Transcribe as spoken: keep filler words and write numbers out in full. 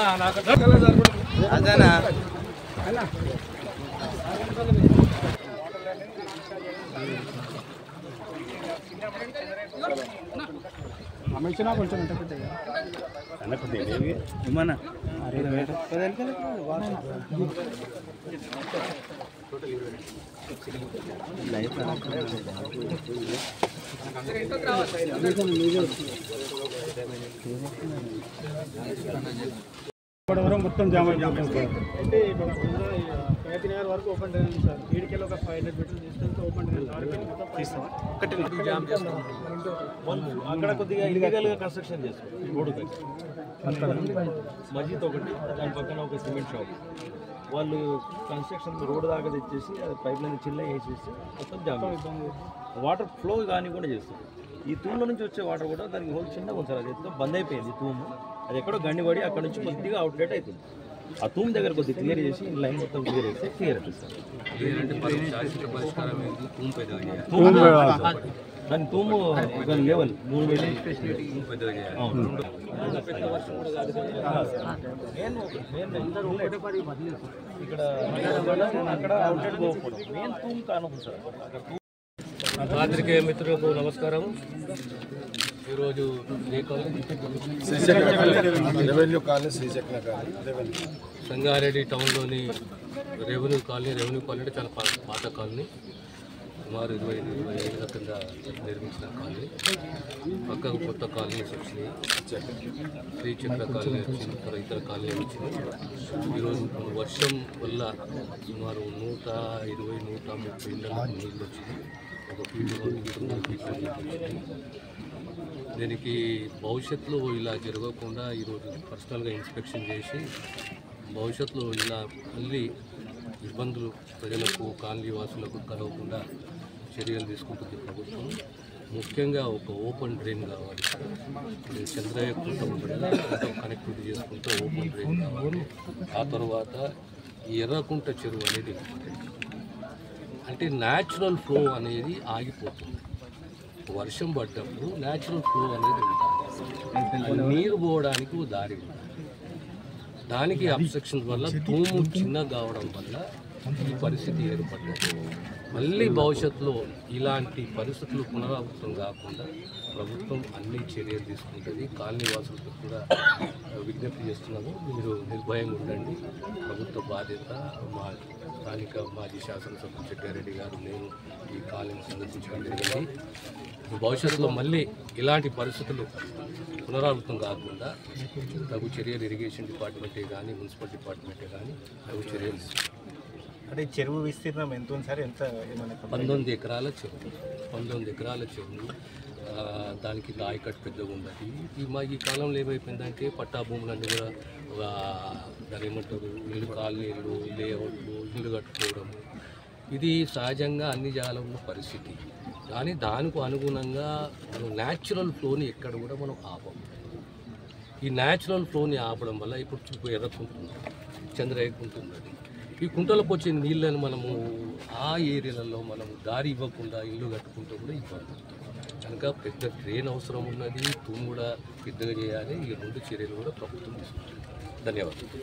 అదేనా అమ్మించినా కొంచెం ఎంత ఏమన్నా మొత్తం జామ అయిపోతుంది సార్. అంటే ప్రతి నగర్ వరకు ఓపెన్ డ్రైన్ సార్. వీడికెళ్ళి ఒక ఫైవ్ హండ్రెడ్ మీటర్లు తీసుకెళ్తే ఓపెన్ డ్రైన్ అక్కడ కొద్దిగా ఇల్లీగల్గా కన్స్ట్రక్షన్ చేస్తారు రోడ్డు మస్జిద్ ఒకటి, దాని పక్కన ఒక సిమెంట్ షాప్. వాళ్ళు కన్స్ట్రక్షన్ రోడ్డు దాకా తెచ్చేసి అది పైప్ లైన్ చిల్ల వేసేసి మొత్తం జామ్ వాటర్ ఫ్లో కానీ కూడా చేస్తారు. ఈ తూముల నుంచి వచ్చే వాటర్ కూడా దానికి హోల్ చిన్నగా ఉంది సార్. అది ఎంతో బంద్ అయిపోయింది తూము. అది ఎక్కడో గండిపడి అక్కడ నుంచి కొద్దిగా అవుట్లెట్ అవుతుంది. ఆ తూము దగ్గర కొద్దిగా క్లియర్ చేసి లైన్ మొత్తం క్లియర్ చేస్తే క్లియర్ అవుతుంది. దాని తూము దాని లెవెల్ మూడు వేలు ఇక్కడ అక్కడ అవుట్లెట్ పోకూడదు. మెయిన్ తూము కానుంది సార్. పాత్రికేయ మిత్రులకు నమస్కారం. ఈరోజు సంగారెడ్డి టౌన్లోని రెవెన్యూ కాలనీ రెవెన్యూ కాలనీ అంటే చాలా పాత కాలనీ, సుమారు ఇరవై ఇరవై ఐదుల కింద నిర్మించిన కాలనీ. పక్కకు కొత్త కాలనీస్ వచ్చినాయి, శ్రీచక్ర కాలనీ వచ్చింది, ఇతర ఇతర కాలనీ వచ్చింది. ఈరోజు వర్షం వల్ల సుమారు నూట ఇరవై నూట ముప్పై ఇళ్ళకు నీళ్ళు వచ్చింది. ఒక ఫీల్డ్ మూడు ఫీట్లు వచ్చింది. దీనికి భవిష్యత్తులో ఇలా జరగకుండా ఈరోజు పర్సనల్గా ఇన్స్పెక్షన్ చేసి భవిష్యత్తులో ఇలా మళ్ళీ ఇబ్బందులు ప్రజలకు కాలనీ వాసులకు కలగకుండా చర్యలు తీసుకుంటుంది ప్రభుత్వం. ముఖ్యంగా ఒక ఓపెన్ డ్రైన్ కావాలి. చంద్రయ్య కుంట కనెక్టివిటీ చేసుకుంటే ఓపెన్ డ్రైన్ కావాలి. ఆ తర్వాత ఎర్రకుంట చెరువు అనేది అంటే న్యాచురల్ ఫ్లో అనేది ఆగిపోతుంది. వర్షం పడ్డప్పుడు న్యాచురల్ ఫ్లో అనేది ఉంటుంది, నీరు పోవడానికి దారి ఉంటుంది. దానికి అబ్స్ట్రక్షన్ వల్ల తూము చిన్నగా కావడం వల్ల ఈ పరిస్థితి ఏర్పడ్డది. మళ్ళీ భవిష్యత్తులో ఇలాంటి పరిస్థితులు పునరావృతం కాకుండా ప్రభుత్వం అన్ని చర్యలు తీసుకుంటుంది. కాలనీ వాసులకు కూడా విజ్ఞప్తి చేస్తున్నాము, మీరు నిర్భయంగా ఉండండి. ప్రభుత్వ బాధ్యత. మా స్థానిక మాజీ శాసనసభ్యులు చెట్టారెడ్డి గారు నేను ఈ కాలనీని సందర్శించడం జరిగింది. భవిష్యత్తులో మళ్ళీ ఇలాంటి పరిస్థితులు పునరావృతం కాకుండా తగు చర్యలు ఇరిగేషన్ డిపార్ట్మెంటే కానీ మున్సిపల్ డిపార్ట్మెంటే కానీ తగు చర్యలు. అంటే చెరువు విస్తీర్ణం ఎంత ఉంది సార్? ఎంత పంతొమ్మిది ఎకరాల చెరువు పంతొమ్మిది ఎకరాల చెరువు దానికి ఆయకట్టు పెద్దగా ఉండదు. ఈ మా ఈ కాలంలో ఏమైపోయిందంటే పట్టా భూములన్నీ కూడా దాని ఏమంటారు ఇల్లు కాలనీలు లేఅవుట్లు ఇల్లు కట్టుకోవడం, ఇది సహజంగా అన్ని జాలంలో పరిస్థితి. కానీ దానికి అనుగుణంగా మనం న్యాచురల్ ఫ్లోని ఎక్కడ కూడా మనం ఆపం. ఈ న్యాచురల్ ఫ్లోని ఆపడం వల్ల ఇప్పుడు చూపు ఎర్రకుంటుంది, చంద్రయ్యకుంటున్నది. ఈ కుంటలకు వచ్చే నీళ్ళని మనము ఆ ఏరియాలలో మనము దారి ఇవ్వకుండా ఇల్లు కట్టుకుంటూ కూడా ఇబ్బంది. కనుక పెద్ద డ్రైన్ అవసరం ఉన్నది, తూము కూడా పెద్దగా చేయాలి. ఈ రెండు చర్యలు కూడా ప్రభుత్వం తీసుకుంటుంది. ధన్యవాదాలు.